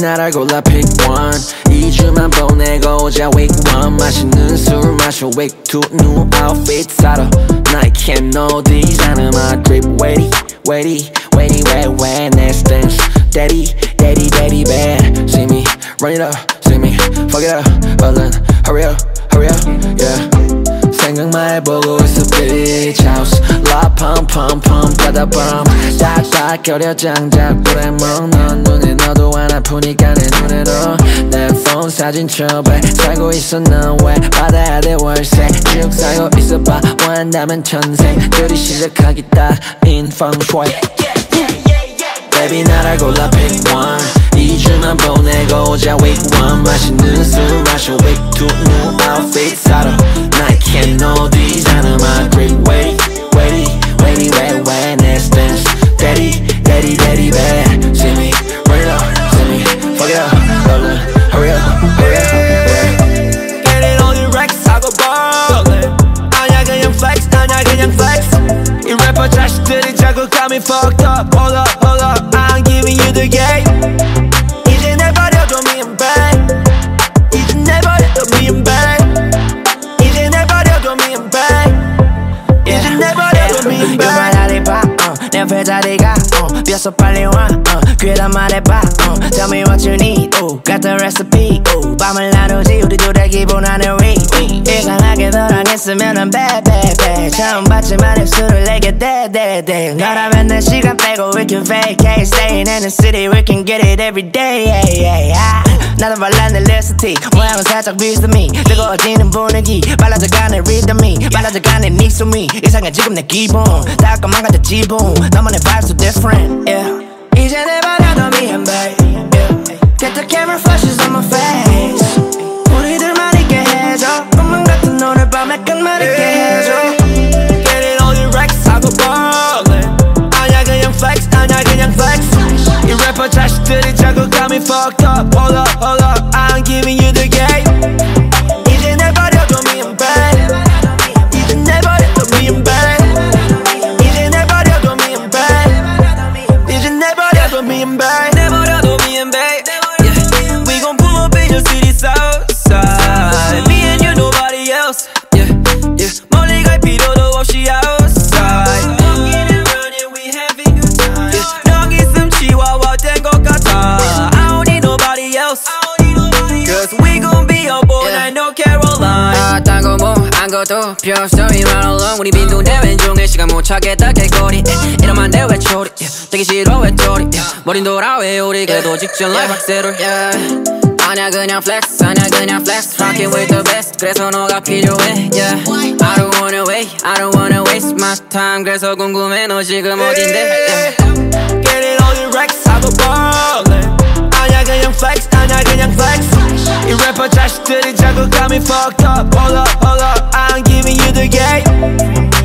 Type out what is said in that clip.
나를 골라 pick one 2주만 보내고 오자 week one 맛있는 술 마셔 week two new outfit 사러 나이키 no 디자이너 my drip weighty weighty weighty wait wait next dance daddy daddy daddy bad see me run it up see me fuck it up 얼른 hurry up yeah 생각만 해보고 있어 beach house La pump pump pump 바다 바람 딱딱 껴려 장작 불에 먹는 눈에 너도 안 아프니까 내 눈에도 내 폰 사진 첩에 살고 있어 넌 왜 받아야 돼 월세 쭉 살고 있어봐 원한다면 전생들이 시작하겠다 in feng shui Baby 나를 골라 pick one 2주만 보내고 오자 week one 맛있는 술 마셔 week two new outfit 사러 Nike no designer my grip weighty weighty weighty wait wait next dance daddy daddy daddy bad see me run it up see me fuck it up hurry up yeah. Getting all the racks 하고 ballin' 아냐 그냥 flex 아냐 그냥 flex 이 래퍼 자식들이 자꾸 got me fucked up hold up I'm giving you the game 이제 내버려둬 me and bang 이제 내버려둬 me and bang 이제 내버려둬 me and bang 이제 내버려둬 me and bang 말하리 봐 내 옆에 자리가 비어서 빨리 와 귀에다 말해봐 Tell me what you need got the recipe 밤을 나누지 우리 둘의 기본 하늘위 이상하게 너랑 있으면은 bad bad bad 처음 봤지만 입술을 내게 대 너라면 내 시간 빼고 we can vacate Staying in the city we can get it every day 나도 발랐네 립스틱 모양은 살짝 비스미 뜨거워지는 분위기 빨라져가는 리듬이 빨라져가는 네 숨이 이상해 지금 내 기분 달콤한 가져 지붕 너만의 vibes so different 이제 내버려둬 me and babe Get the camera flashes on my face 우리들만 있게 해줘 꿈만 같은 오늘 밤에 끝만 있게 해줘 Getting all the racks 하고 ballin' 아냐 그냥 flex 아냐 그냥 flex 이 래퍼 자식들이 자꾸 got me fucked up hold up I'm giving you the game 이제 내버려둬 me and bang 이제 내버려둬 me and bang 이제 내버려둬 me and bang 이제 내버려둬 me and bang 내버려둬 me and bang yeah. We gon' pull up in your city southside Me and you nobody else yeah. 멀리 갈 필요도 없이 outside Walking and running we having good time 여기 있음 치와와 된 것 같아 I don't need nobody else Cause we gon' be up all night no Caroline 딴 거 뭐 안 것도 pure story만 alone 우리 빈둥 대회 중에 시간 못 찾겠다 개거리 이러면 내 왜 초리 되기 싫어 왜 토리 머린 돌아 왜 우리 그래도 직전 life 박세롤 아냐 그냥 flex 아냐 그냥 flex Rockin' with the best 그래서 너가 필요해 I don't wanna wait I don't wanna waste my time 그래서 궁금해 너 지금 어딘데 Getting all the racks 하고 ballin' 아냐 그냥 flex 아냐 그냥 flex 이 래퍼 자식들이 자꾸 got me fucked up hold up I'm giving you the game